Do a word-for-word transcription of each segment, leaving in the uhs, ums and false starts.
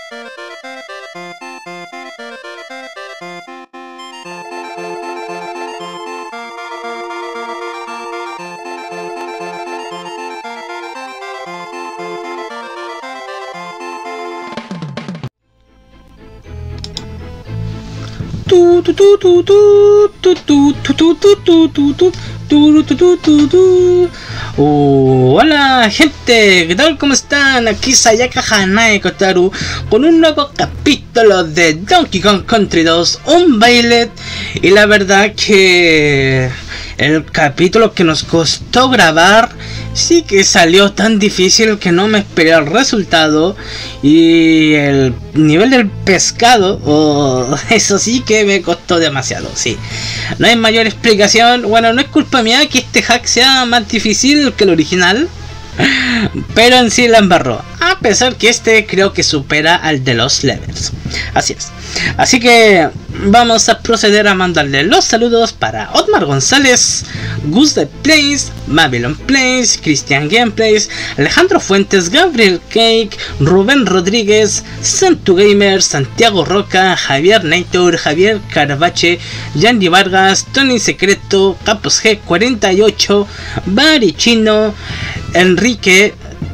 Tu tu tu tu tu tu tu tu tu tu tu tu tu tu tu tu tu. Hola gente, ¿qué tal? ¿Cómo están? Aquí Sayaka Hanae Kotaru con un nuevo capítulo de Donkey Kong Country dos Unveiled. Y la verdad que el capítulo que nos costó grabar sí que salió tan difícil que no me esperé el resultado. Y el nivel del pescado, oh, eso sí que me costó demasiado, sí. No hay mayor explicación. Bueno, no es culpa mía que este hack sea más difícil que el original, pero en sí la embarró. A pesar que este creo que supera al de los levels. Así es. Así que vamos a proceder a mandarle los saludos para Otmar González, Gus de Plays, Babylon Plays, Cristian Gameplays, Alejandro Fuentes, Gabriel Cake, Rubén Rodríguez, Santu Gamer, Santiago Roca, Javier Nator, Javier Carvache, Yandy Vargas, Tony Secreto, Capos G cuarenta y ocho, Bari Chino, Enrique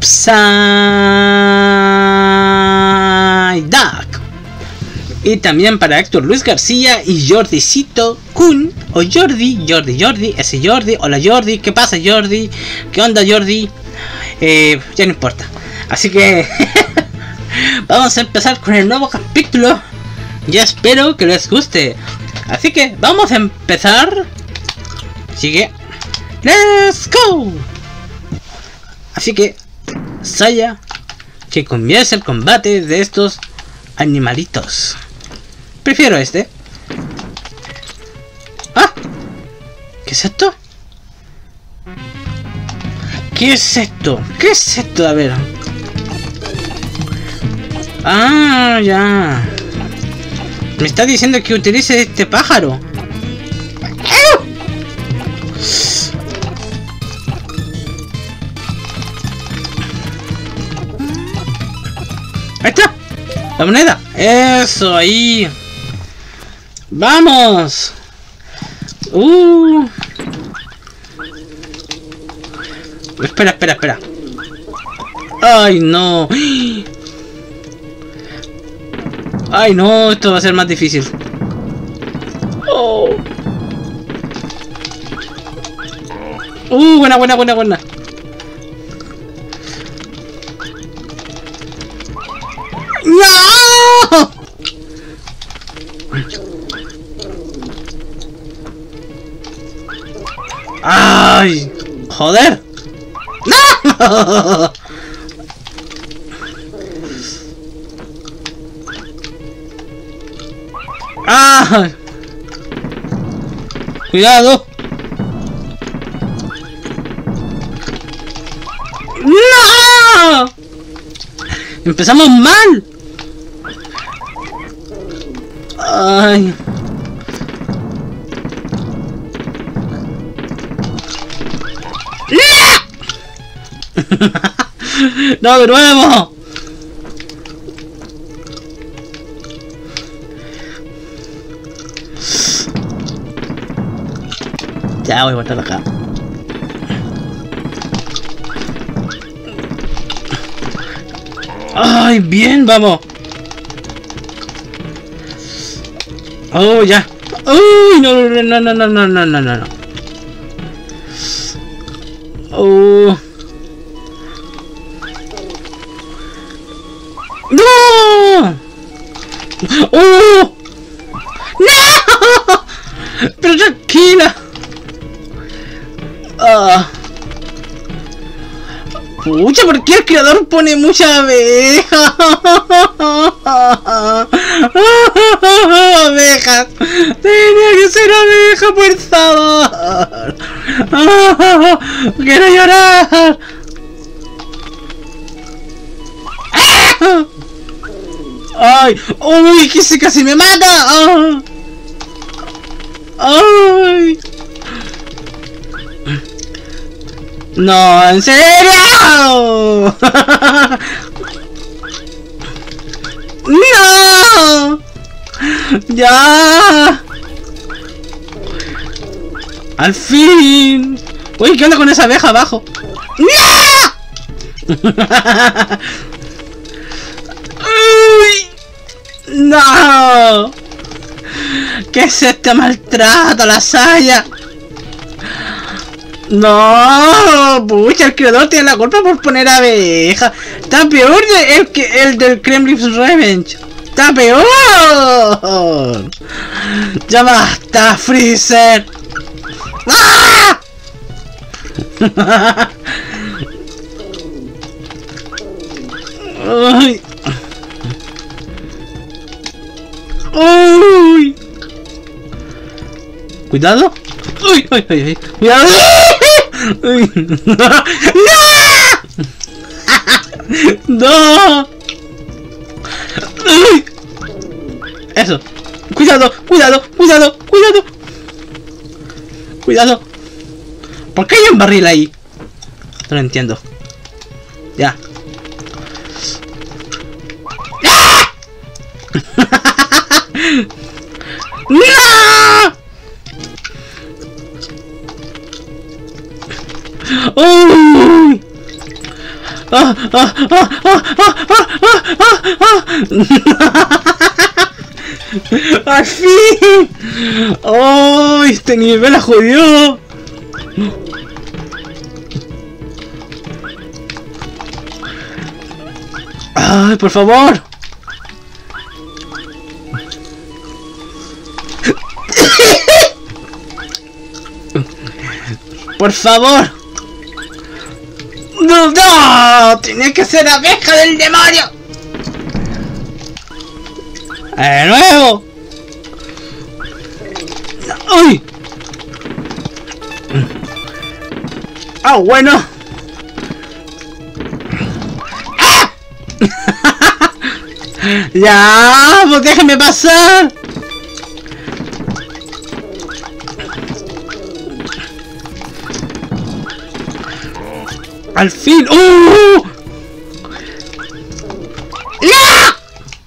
Psyduck. Y también para Héctor Luis García y Jordicito Kun, o Jordi, Jordi, Jordi, ese Jordi, hola Jordi, ¿qué pasa Jordi? ¿Qué onda Jordi? Eh, ya no importa. Así que vamos a empezar con el nuevo capítulo. Ya espero que les guste. Así que vamos a empezar. Así que, ¡let's go! Así que, Saya, que comience el combate de estos animalitos. Prefiero este. ¡Ah! ¿Qué es esto? ¿Qué es esto? ¿Qué es esto? A ver. Ah, ya. Me está diciendo que utilice este pájaro. Ahí está. La moneda. Eso, ahí. ¡Vamos! Uh. Espera, espera, espera. ¡Ay, no! ¡Ay, no! Esto va a ser más difícil. Oh. ¡Uh! Buena, buena, buena, buena. ¡No! ¡Ay! ¡Joder! ¡No! ¡Ah! ¡Cuidado! ¡No! ¡Empezamos mal! ¡Ay! ¡No, de nuevo! Ya voy a botar acá. ¡Ay, bien! ¡Vamos! ¡Oh, ya! ¡Uy! No, no, no, no, no, no, no, no, no, no. ¡Oh! ¡No! ¡Oh! ¡No! ¡Pero tranquila! ¡Ah! ¡Pucha! ¿Por qué el creador pone mucha abeja? ¡Abejas! ¡Tenía que ser abeja, por favor! ¡Quiero llorar! ¡Ay! ¡Uy! ¡Que se casi me mata! ¡Ay! ¡No! ¡En serio! ¡No! ¡Ya! ¡Al fin! Uy, ¿qué onda con esa abeja abajo? ¡No! ¡Uy! ¡No! ¿Qué es este maltrato a la saya? No, pucha, el creador tiene la culpa por poner abeja. Está peor de el, que, el del Kremlin's Revenge. Está peor. Ya basta, Freezer. ¡Ah! Uy. Uy. Cuidado. Uy, uy, uy, uy. Cuidado. Uy. ¡No! ¡No! Uy. Eso. Cuidado, cuidado, cuidado, cuidado. Cuidado. ¿Por qué hay un barril ahí? No lo entiendo. Ya. ¡Ah! ¡No! ¡Uy! ¡Ah! ¡Ah! ¡Ah! ¡Ah! ¡Ah! ¡Ah! ¡Ah! ¡Al fin! ¡Oh! Este nivel la jodió. ¡Ay, por favor! ¡Por favor! ¡No, no! ¡Tiene que ser abeja del demonio! ¡De nuevo! ¡Uy! ¡Ah, bueno! ¡Ah! ¡Ya! ¡Pues déjame pasar! ¡Al fin! ¡Uh! ¡No!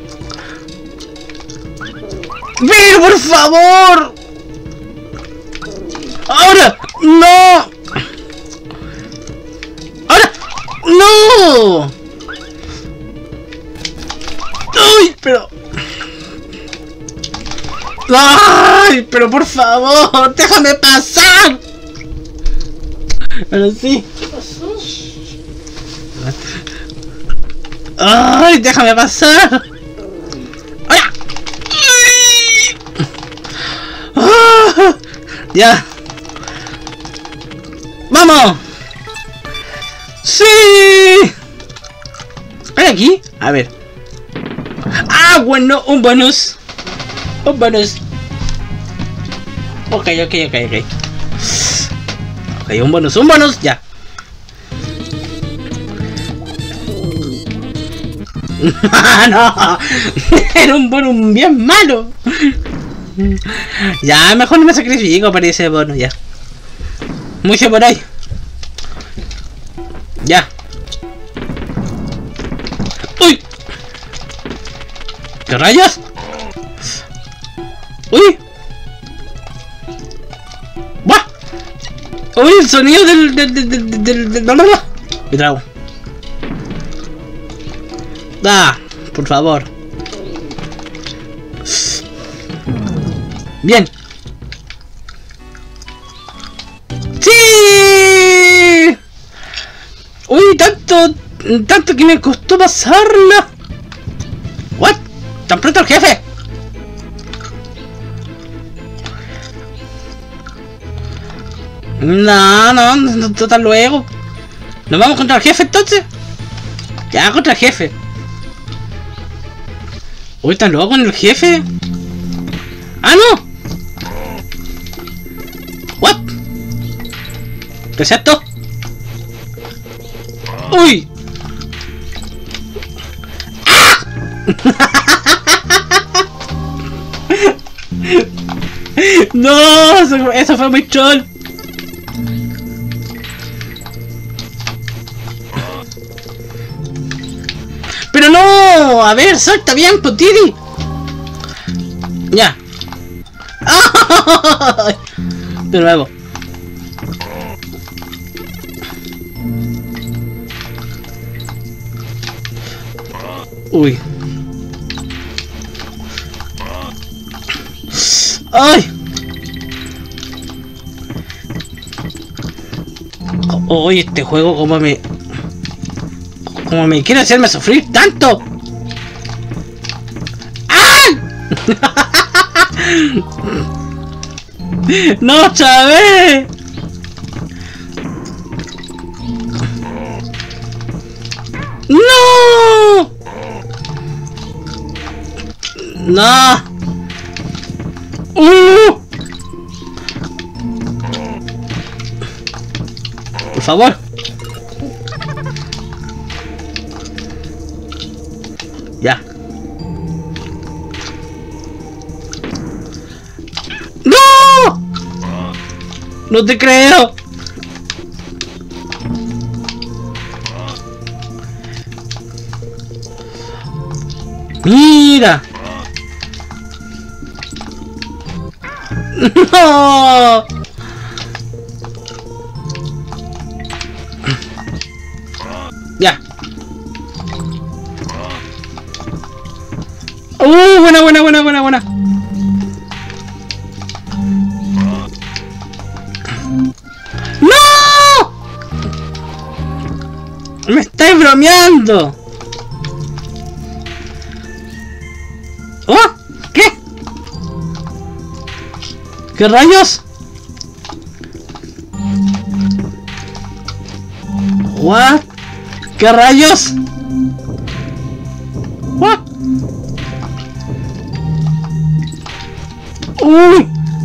¡Pero por favor! ¡Ahora! ¡No! ¡Ahora! ¡No! ¡Ay! Pero... ¡Ay! Pero por favor, déjame pasar. Ahora sí. ¡Ay! ¡Déjame pasar! ¡Hola! ¡Ah! ¡Ya! ¡Vamos! ¡Sí! ¿Hay aquí? A ver. ¡Ah, bueno! Un bonus. Un bonus. Ok, ok, ok, ok. Ok, un bonus, un bonus, ya. No, era un bono bien malo. Ya, mejor no me sacrifico para ese bono, ya. Mucho por ahí. Ya. ¡Uy! ¿Qué rayos? ¡Uy! ¡Buah! ¡Uy! El sonido del... del... del... del... del... del... del... me trago. ¡Ah! Por favor. Bien. ¡Sí! ¡Uy! Tanto... Tanto que me costó pasarla. ¿What? ¿Tan pronto el jefe? No, no, no, total luego. ¿Nos vamos contra el jefe entonces? Ya, contra el jefe. Uy, ¿están luego con el jefe? ¡Ah, no! ¿What? ¿Qué es esto? ¡Uy! ¡Ah! ¡No! Eso, eso fue muy troll. Pero no, a ver, salta bien, Potiri. Ya. De nuevo. Uy. ¡Ay! Oye, este juego como me... Como me quiere hacerme sufrir tanto. ¡Ay! ¡No, Chávez! ¡No! ¡No! ¡Uh! Por favor. Ya. ¡No! No te creo. Mira. No. Ya. Uh, buena, buena, buena, buena, buena. ¡No! Me estáis bromeando. ¿Oh? ¿Qué? ¿Qué rayos? ¿What? ¿Qué rayos? ¿What? ¡Uy!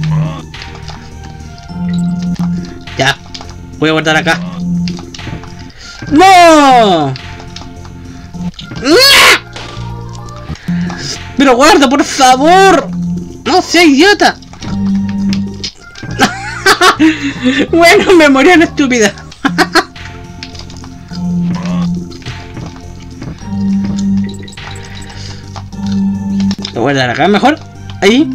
Ya, voy a guardar acá. ¡No! ¡Pero guarda, por favor! ¡No seas idiota! Bueno, me morí en estúpida. Lo voy a guardar acá mejor. Ahí.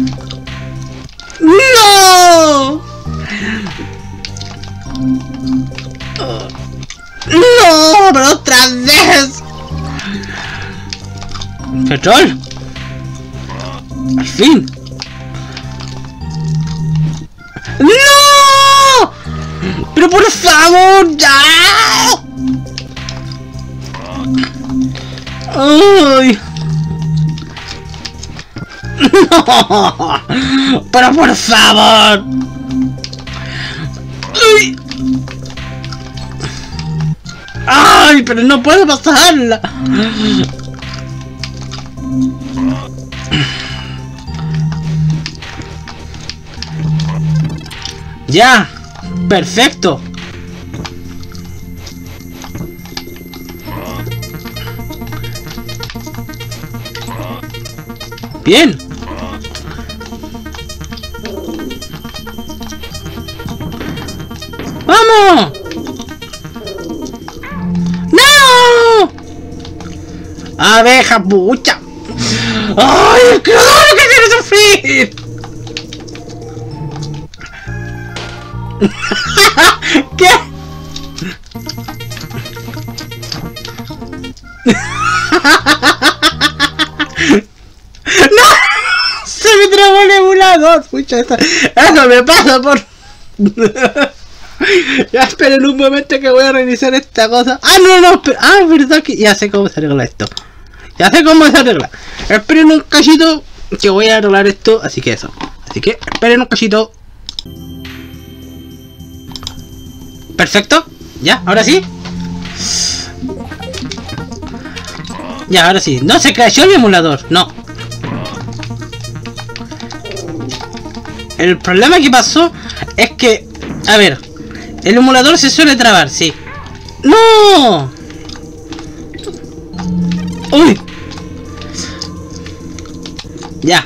¡No! ¡No! ¡Pero otra vez! ¡Petrol! ¡Al fin! ¡No! ¡Pero por favor! ¡Ya! ¡Ay! ¡No! ¡Pero por favor! ¡Uy! ¡Ay! ¡Pero no puedo pasarla! ¡Ya! ¡Perfecto! ¡Bien! ¡Vamos! ¡No! ¡Abeja pucha! ¡Ay! ¡Claro que quiero sufrir! ¿Qué? ¡No! ¡Se me trabó el emulador! Pucha, eso, eso me pasa por... Ya esperen un momento que voy a reiniciar esta cosa. Ah, no, no, espera. Ah, es verdad que ya sé cómo se arregla esto. Ya sé cómo se arregla. Esperen un cachito que voy a arreglar esto. Así que eso. Así que esperen un cachito. Perfecto. Ya, ahora sí. Ya, ahora sí. No se cayó el emulador. No. El problema que pasó es que... A ver. El emulador se suele trabar, sí. ¡No! ¡Uy! Ya.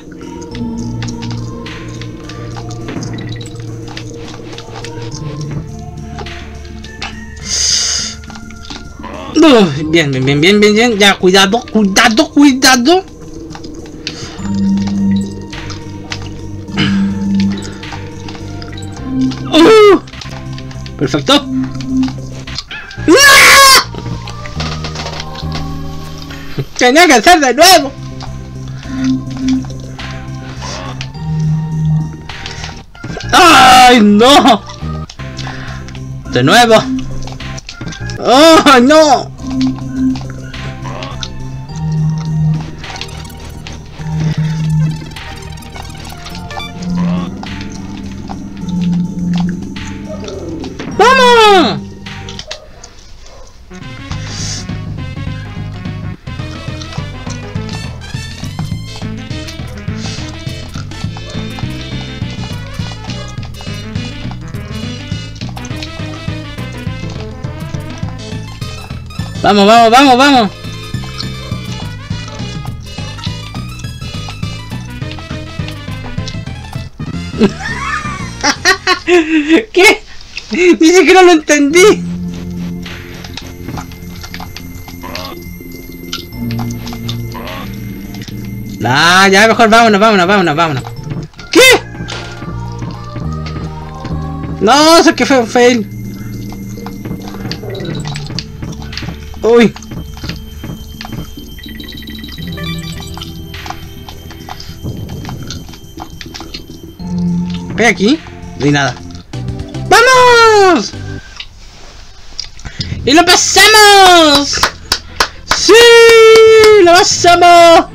Uh, bien, bien, bien, bien, bien, bien. Ya, cuidado, cuidado, cuidado. Uh, perfecto. ¡Ah! Tenía que hacer de nuevo. ¡Ay, no! De nuevo. ¡Oh, no! ¡Vamos! Vamos, vamos, vamos, vamos. ¿Qué? Ni siquiera lo entendí. Nah, ya mejor vámonos, vámonos, vámonos, vámonos. ¿Qué? No, eso que fue un fail. Uy. Ve aquí. No hay nada. ¡Vamos! ¡Y lo pasamos! ¡Sí! ¡Lo pasamos!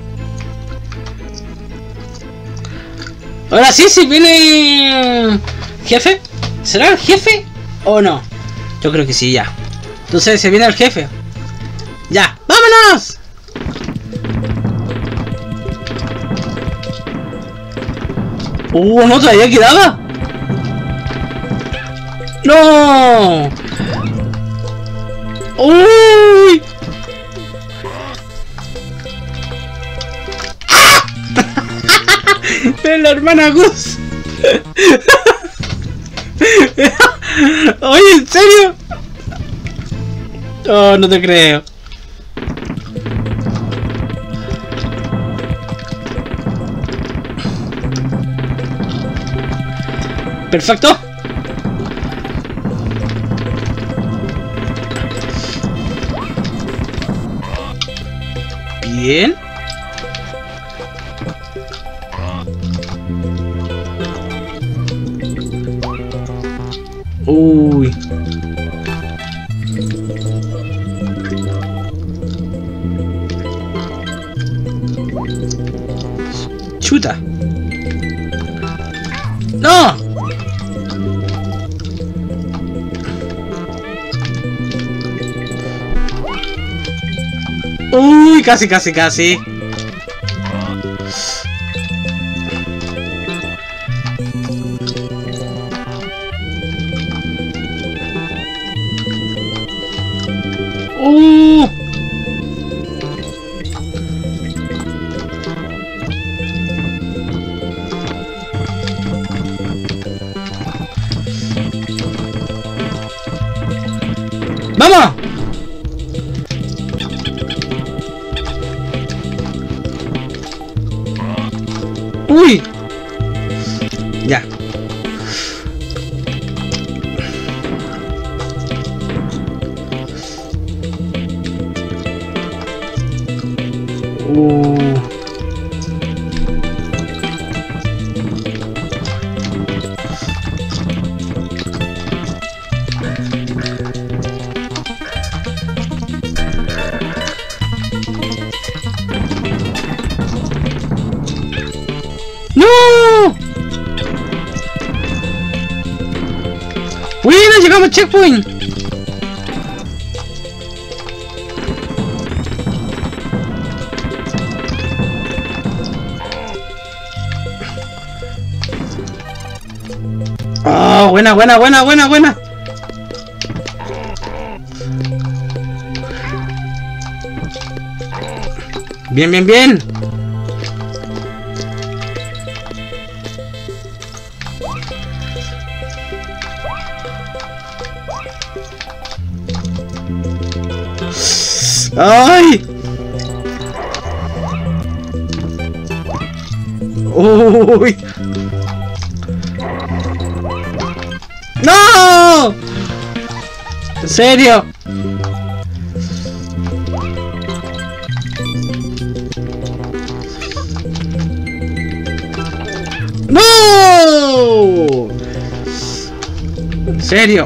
Ahora sí, si viene... ¿Jefe? ¿Será el jefe o no? Yo creo que sí, ya. Entonces se viene el jefe. ¡Ya! ¡Vámonos! ¡Uh! ¿No todavía quedaba? ¡No! ¡Uy! ¡Ah! Es la hermana Gus. Oye, ¿en serio? Oh, no te creo. Perfecto. Bien. Uy. Chuta. No. Uy, casi, casi, casi. Uh. ¡Vamos! ¡Uy! Ya. Uh. ¡No! ¡Bueno! ¡Llegamos al checkpoint! ¡Oh! ¡Buena, buena, buena, buena, buena! Bien, bien, bien. ¡Ay! ¡Uy! ¡No! ¿En serio? ¡No! ¿En serio?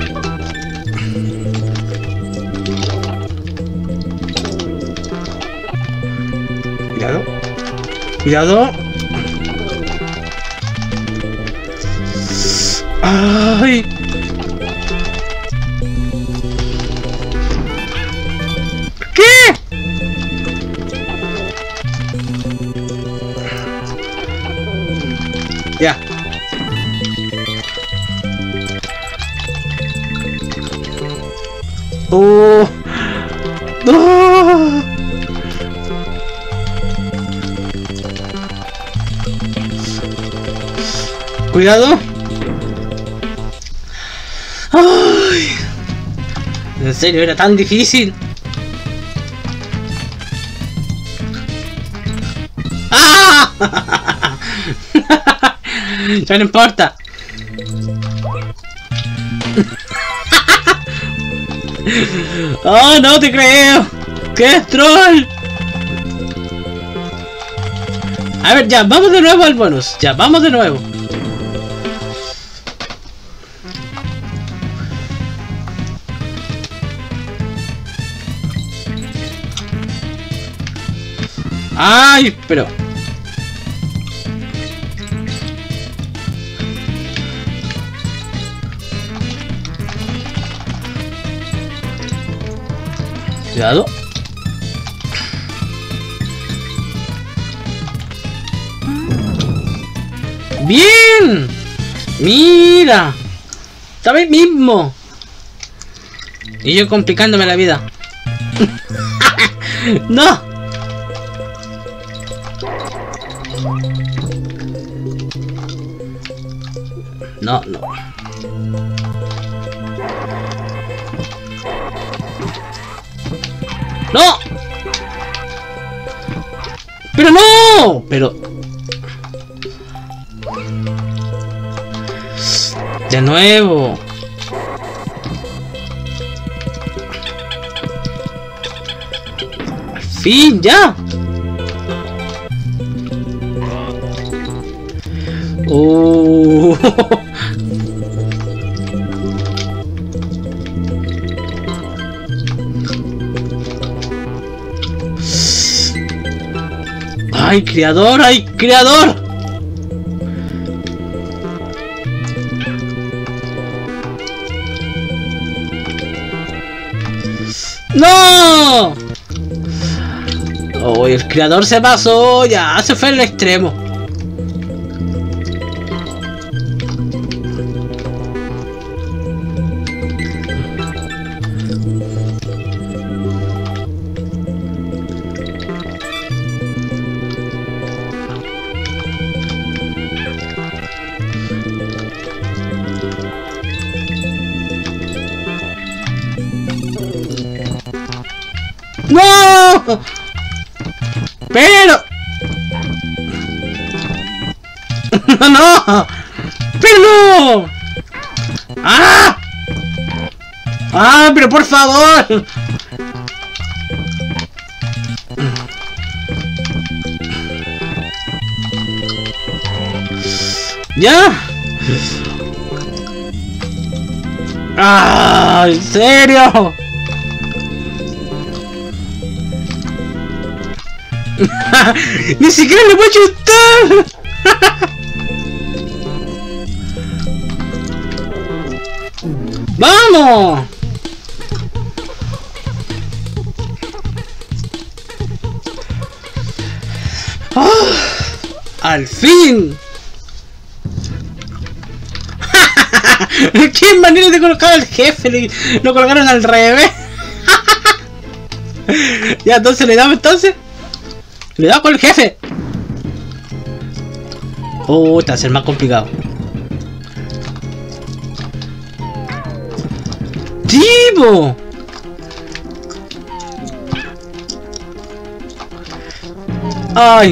Cuidado. Cuidado. ¡Ay! ¿Qué? Ya. Oh. Oh. Cuidado. Ay. En serio, era tan difícil. ¡Ah! Ya no importa. Oh, no te creo. ¡Qué troll! A ver, ya, vamos de nuevo al bonus. Ya, vamos de nuevo. Ay, pero... Cuidado. ¡Bien! ¡Mira! ¡Estaba ahí mismo! Y yo complicándome la vida. ¡No! No, no. ¡No! ¡Pero no! Pero... De nuevo. Al fin, ya. Oh. ¡Ay, creador! ¡Ay, creador! ¡No! Oh, el creador se pasó, ya se fue al extremo. ¡No! ¡Pero! ¡No, no! ¡Pero no! ¡Ah! ¡Ah, pero por favor! ¿Ya? ¡Ah! ¿En serio? ¡Ni siquiera le voy a chutar! ¡Vamos! ¡Oh! ¡Al fin! ¡Qué manera de colocar al jefe! Lo colocaron al revés. Ya, entonces le damos entonces. Le damos con el jefe. Oh, este va a ser más complicado. ¡Tipo! ¡Ay,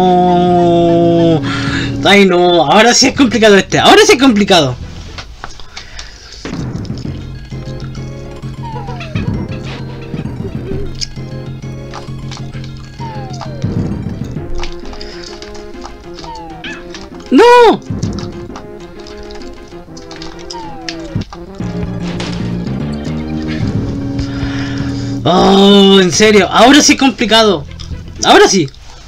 no! ¡Ay, no! Ahora sí es complicado este. Ahora sí es complicado. ¡No! Oh, en serio, ahora sí es complicado. Ahora sí.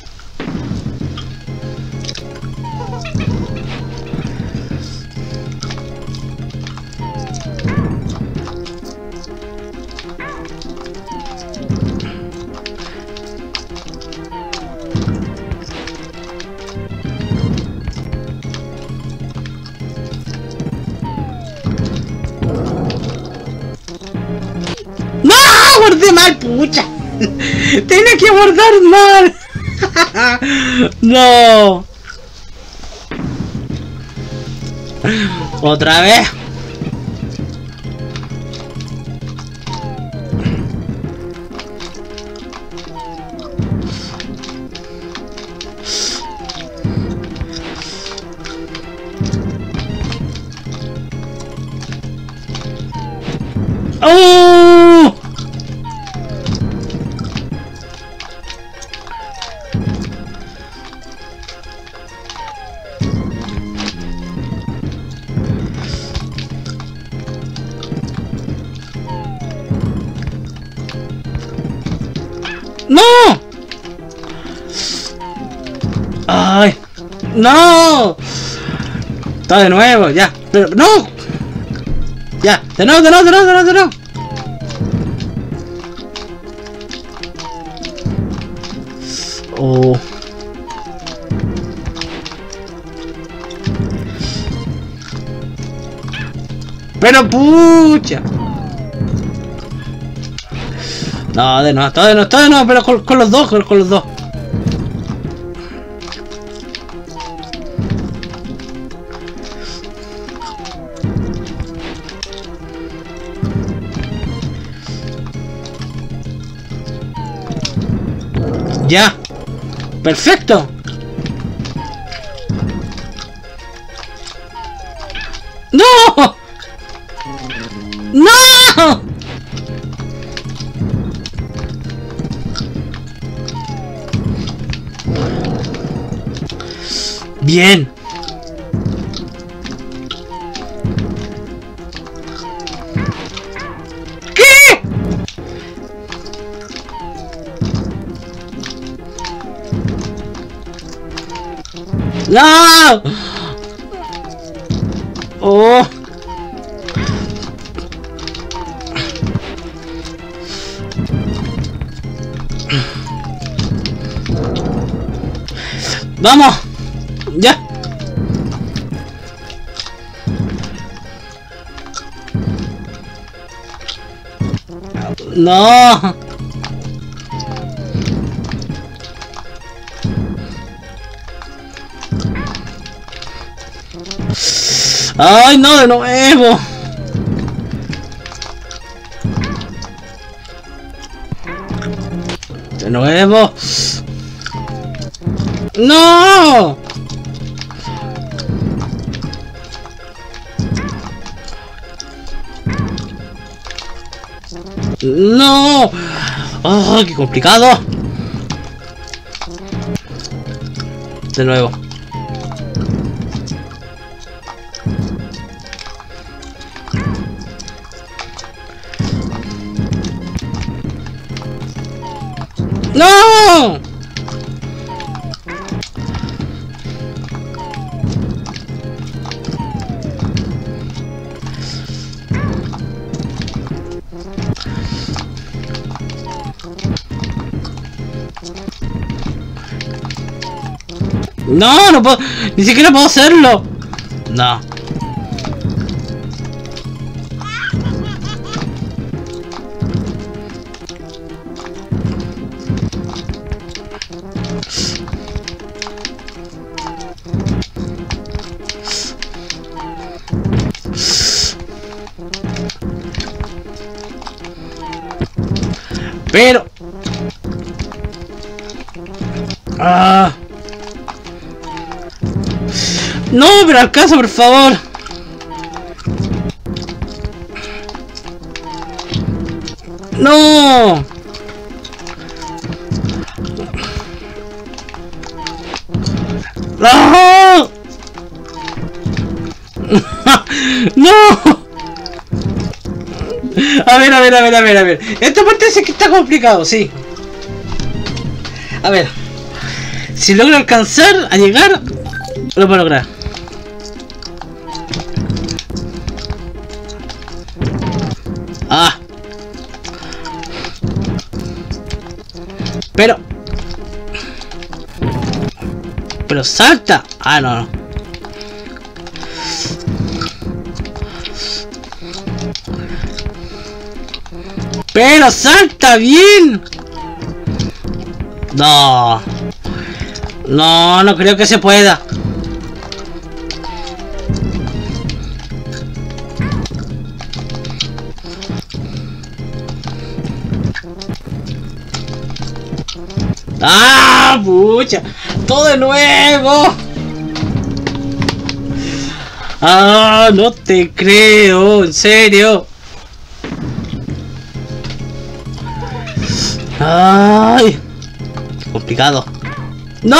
¡No! ¡Guardé mal, pucha! ¡Tenía que guardar mal! ¡No! ¡Otra vez! ¡Oh! ¡No! ¡Ay! ¡No! Está de nuevo, ya. Pero, ¡no! Ya, de nuevo, de nuevo, de nuevo, de nuevo, de nuevo. Oh. Pero pucha. No, de nuevo, todo de nuevo, todo de nuevo, pero con, con los dos, con, con los dos. Ya. Perfecto. ¡No! ¡No! Bien. ¿Qué? ¡No! ¡Oh! ¡Vamos! ¡Ya! ¡No! ¡Ay, no, de nuevo! ¡De nuevo! ¡No! ¡No! ¡Oh, qué complicado! De nuevo. ¡No! No, no puedo, ni siquiera puedo hacerlo. No. Pero... Ah... No, pero alcanza, por favor. No. ¡Ah! ¡No! A ver, a ver, a ver, a ver, a ver. Esta parte sí que está complicado, sí. A ver. Si logro alcanzar a llegar, lo puedo lograr. Ah. Pero... Pero salta. Ah, no, no. Pero salta bien. No. No, no creo que se pueda. ¡Ah, pucha! ¡Todo de nuevo! ¡Ah, no te creo! ¡En serio! ¡Ay! Complicado. ¡No!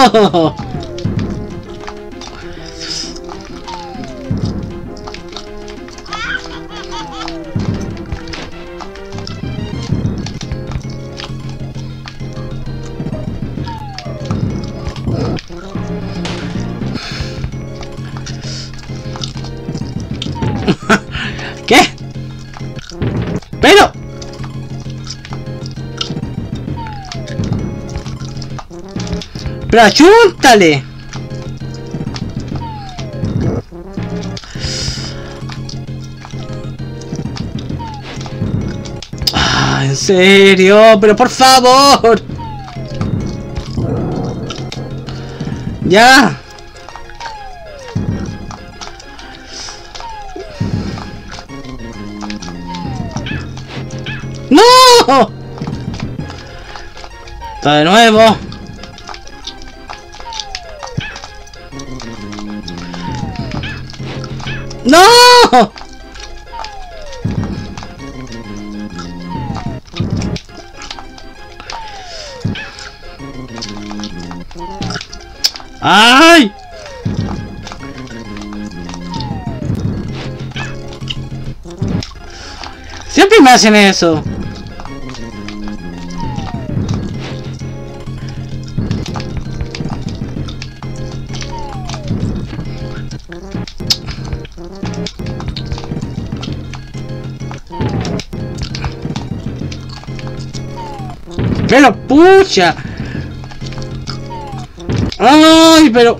¿Qué? ¡Pero! ¡Pero achúntale! Ah, en serio, pero por favor. Ya. ¡No! Está de nuevo. ¡No! ¡Ay! Siempre me hacen eso. Pero pucha. Ay, pero...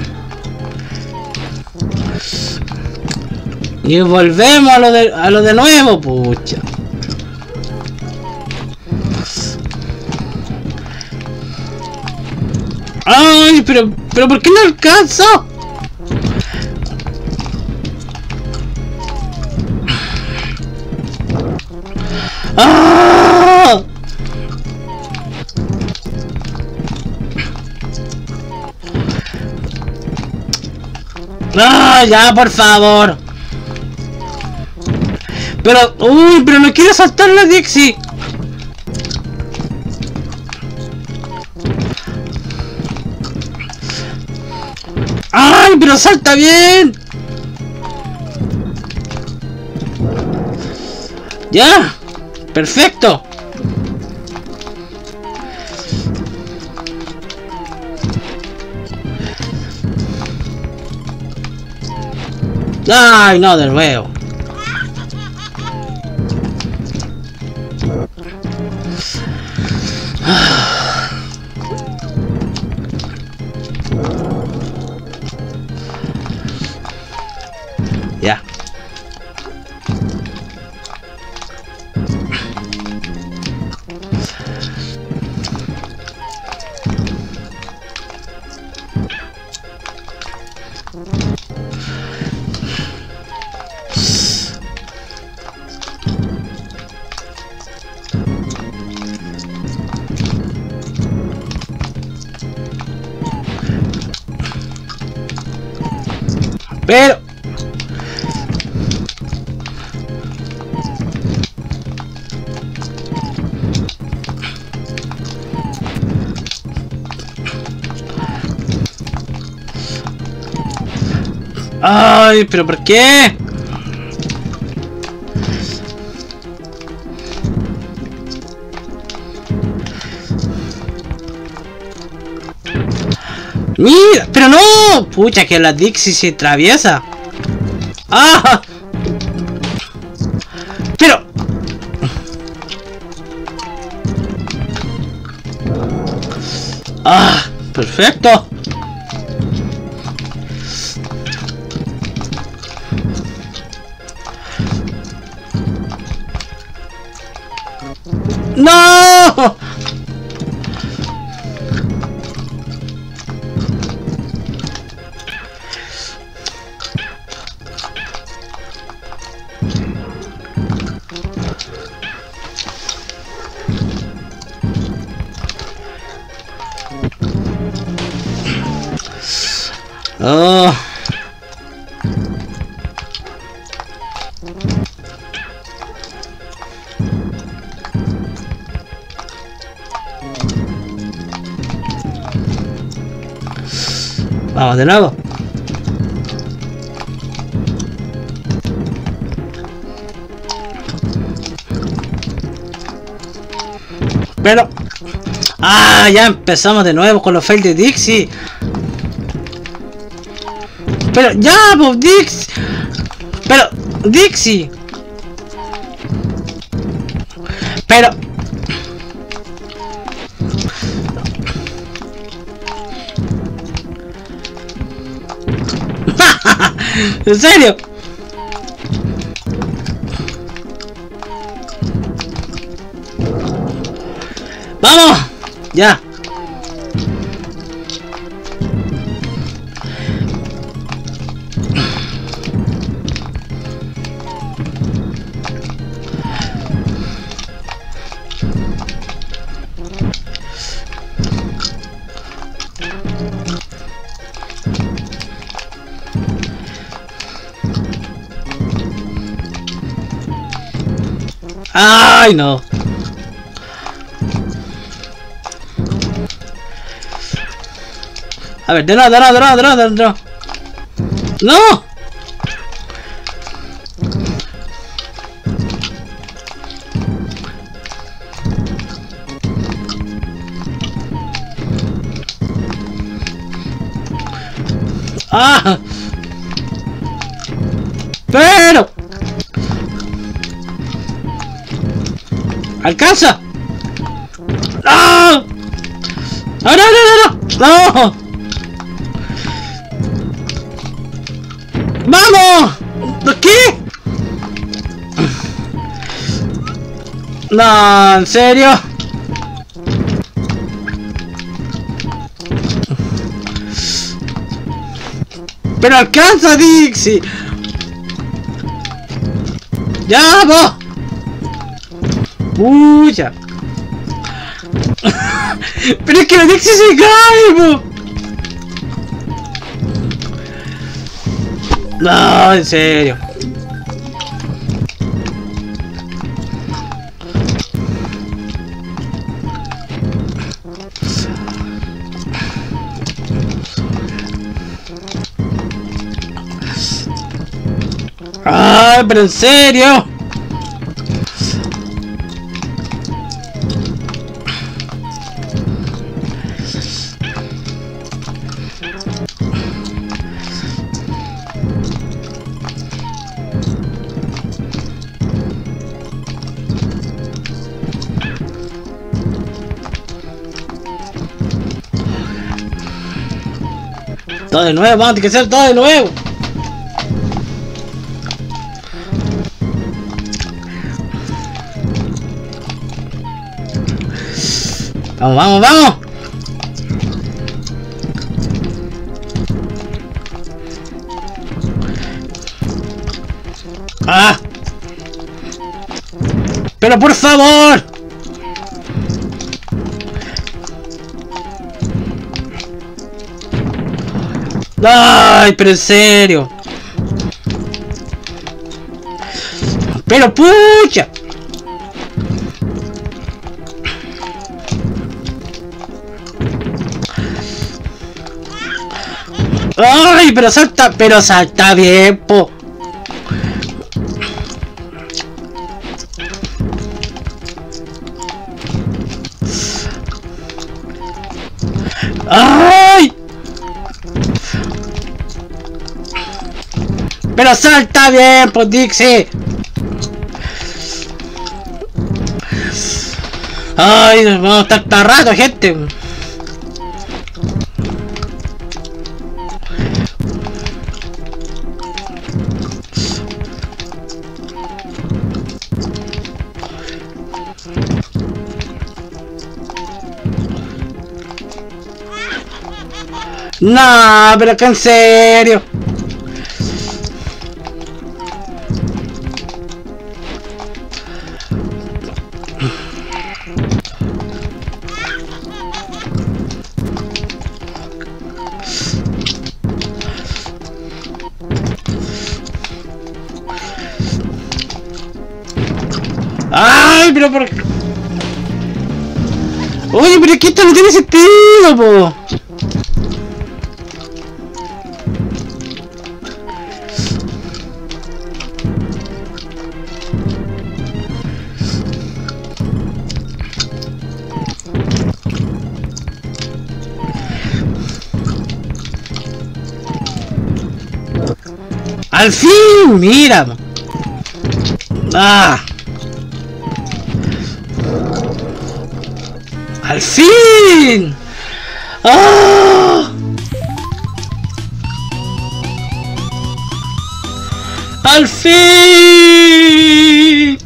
Y volvemos a lo de, a lo de nuevo, pucha. Ay, pero... Pero ¿por qué no alcanzo? ¡Ah! ¡Ah, ya, por favor! Pero... ¡Uy! Pero no quiero saltar la Dixie. ¡Ay! Pero salta bien. ¡Ya! ¡Perfecto! ¡Ay, no, de nuevo! Ya. Pero... Ay, pero ¿por qué? Mira, pero no. Pucha, que la Dixie se atraviesa. ¡Ah! Pero... ¡Ah! ¡Perfecto! ¡No! Oh. Vamos de nuevo. Pero... ¡Ah! Ya empezamos de nuevo con los fails de Dixie. Pero ya, pues Dix. Pero Dixie. Pero ¿en serio? ¡Vamos! Ya. ¡Ay, no! A ver, de nuevo, de nuevo, de nuevo, de nuevo, de nuevo. ¡No! ¡Ah! ¡Pero! ¡Alcanza! ¡No! ¡No, no, no, no! ¡No! ¡Vamos! ¿Qué? No, ¿en serio? ¡Pero alcanza, Dixie! ¡Ya, vos! ¡Uy, ya! ¡Pero es que la Dixie se cae, bo! No, en serio. ¡Ay, pero en serio! Todo de nuevo, vamos a tener que hacer todo de nuevo. Vamos, vamos, vamos. Ah. Pero por favor. Ay, pero en serio. Pero pucha. ¡Ay! Pero salta, pero salta bien, po. ¡Ay! Pero salta bien, pues Dixie. Ay, vamos a estar tan rato, gente. No, pero que en serio. Ay, pero por... Oye, pero es que esto no tiene sentido, po. Al fin, mira. Ah. Al fin. Ah. Al fin.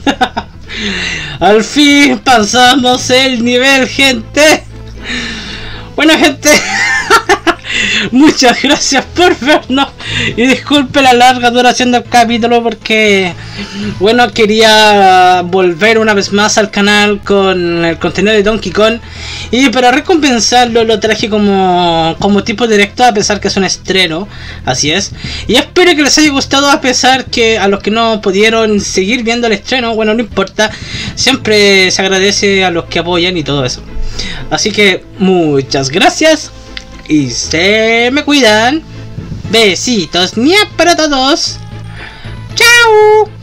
Al fin pasamos el nivel, gente. Bueno, gente. Muchas gracias por vernos y disculpe la larga duración del capítulo porque bueno, quería volver una vez más al canal con el contenido de Donkey Kong y para recompensarlo lo traje como, como tipo directo, a pesar que es un estreno, así es, y espero que les haya gustado, a pesar que a los que no pudieron seguir viendo el estreno, bueno, no importa, siempre se agradece a los que apoyan y todo eso. Así que muchas gracias y se me cuidan. Besitos, ña para todos. Chao.